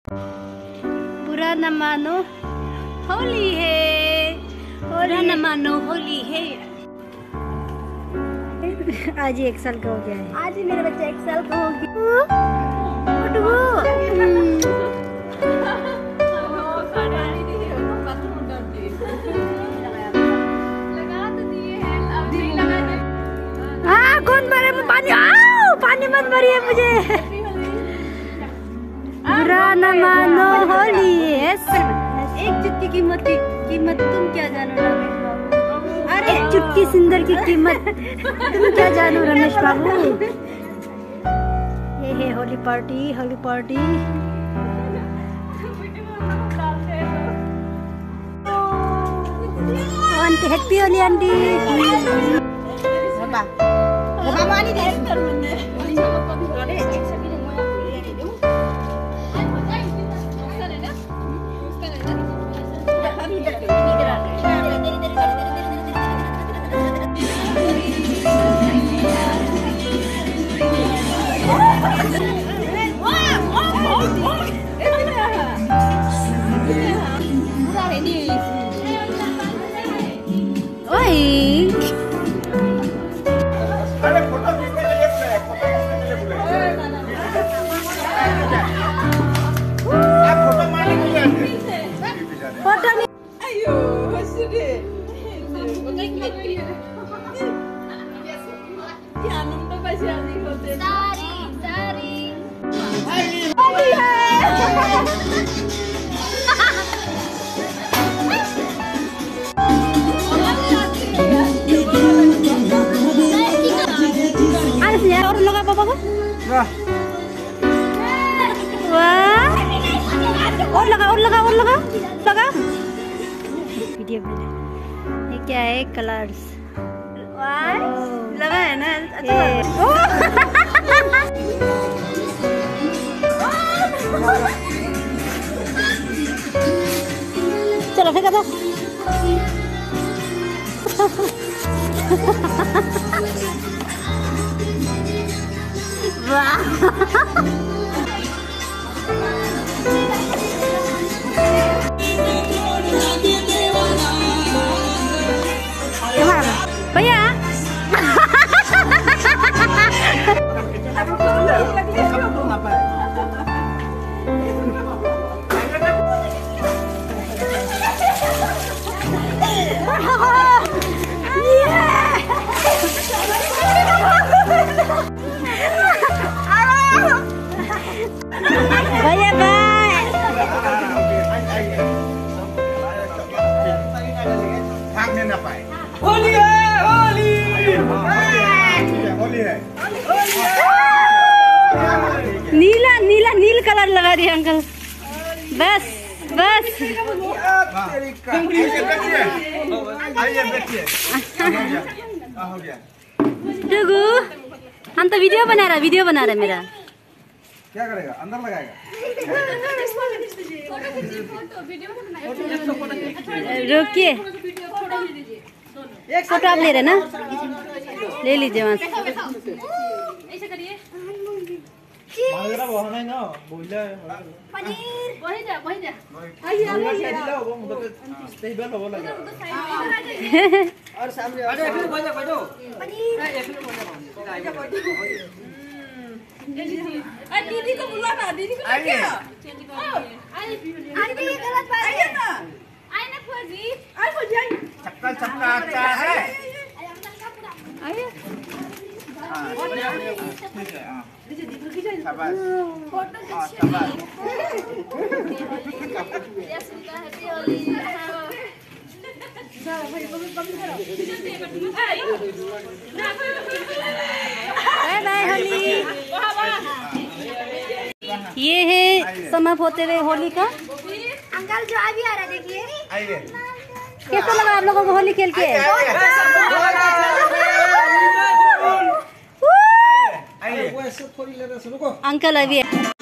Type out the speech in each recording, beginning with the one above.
बुरा न मानो होली है, बुरा न मानो होली है। आज ही 1 साल का हो गया है। आज ही मेरा बच्चा 1 साल का हो गया। हाँ, कौन भरे पानी? पानी मत भरिए मुझे। बुरा न मानो होली है। एक चुटकी कीमत तुम क्या जानो रमेश बाबू? अरे एक चुटकी सिंदूर की कीमत तुम क्या जानो रमेश बाबू? ये है Holi party, Holi party. Aunty happy Holi aunty. और लगा पापा को। वाह, और लगा वीडियो बना। ये क्या है? कलर्स लगा है ना? चलो फेंका दो। वाह, भैया भैया बाय। भागने ना पाए। होली है, होली होली है। नील कलर लगा दिया अंकल। बस आइए बैठिए। हो गया। टुगु, हम तो वीडियो बना रहे मेरा। क्या करेगा? अंदर लगाएगा। रुकिए, एक फोटो आप ले रहे ना? ले लीजिए वहाँ से। और सामने दीदी को बुलाना, दीदी को क्या? आंटी ये गलत बात है ना। आए ना फौजी, आए फौजी। चक्का आता है। आइए। ठीक है। हाँ। शाबाश। फोटो शाबाश। Bye bye Holi. ये है समाप्त होते हुए होली का। अंकल जो अभी आ रहा है देखिए। आइए। कैसा लगा आप लोगों को होली खेल के? अंकल अभी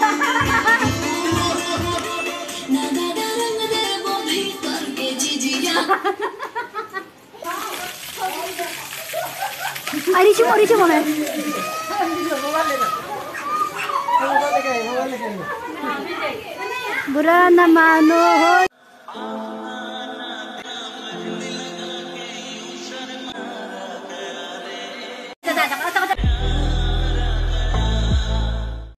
अरिचु बोले बुरा न मानो हो।